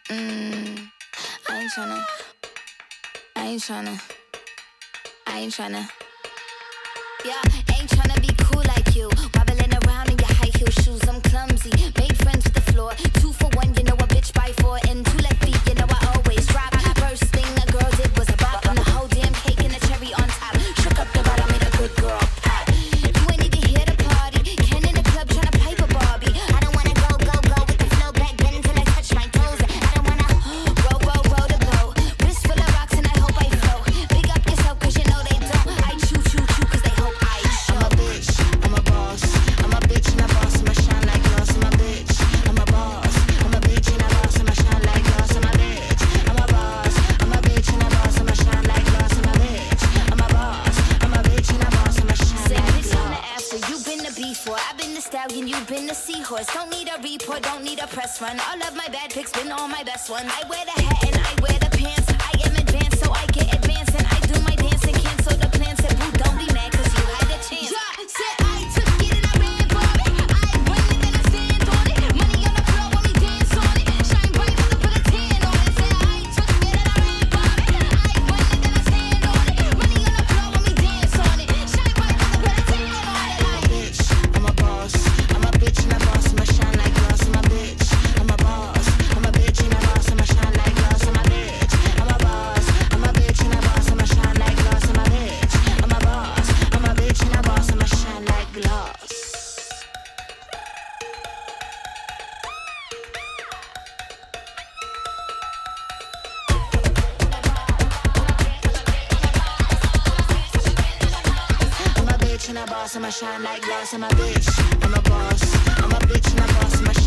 I ain't tryna. Yeah, ain't tryna be cool like you. Wobbling around in your high heel shoes, I'm clumsy. Made friends with the floor. 2 for 1, you know a bitch by 4. And 2 left feet, you know I always drop. First thing a girl did was a bop. And the whole damn cake and the cherry on top. Shook up the bottom, made a good girl pop. You ain't even here to party. Ken in the club tryna pipe a Barbie. I don't wanna go with the flow back then until I touch my toes. I don't wanna roll the boat. Wrist full of rocks and I hope I float. Big up yourself cause you know they don't. I chew cause they hope I show. I'm a bitch, I'm a boss. I'm a bitch and a boss, I'ma shine like glass. I'm a bitch, I'm a boss. I'm a bitch and a boss, I'ma shine like glass. I'm a bitch, I'm a boss. I'm a bitch and a boss, I'ma shine like glass. I'm a bitch, I'm a boss. I'm a bitch and a boss, I'ma shine Say like bitch on the glass. after, you been the before. I've been the stallion, you've been the seahorse. Don't need a report, don't need a press run. All of my bad pics been all my best ones. I wear the hat and I wear the pants. I am advanced, so I get advanced. And I do my dance and cancel the plans. Said boo, don't be mad cause you had a chance. Yeah, said I took it and I ran for it. I win it and I stand on it. Money on the floor when we dance on it. Shine bright when I put a tan on it. Said I took it and I ran for it. I win it and I stand on it. Money on the floor when we dance on it. Shine bright when I put a tan on it. I'm a bitch, I'm a boss. I'm a bitch and a boss, I'ma shine like glass. I'm a bitch, I'm a boss. I'm a bitch and a boss, I'ma shine like glass. I'm a bitch, I'm a boss. I'm a bitch and a boss, I'ma shine like glass. I'm a bitch, I'm a boss. I'm a bitch and a boss, I'ma shine like glass. I'm a bitch and a boss, I'ma shine like glass. I'm a bitch, I'm a boss. I'm a bitch and a boss, I'ma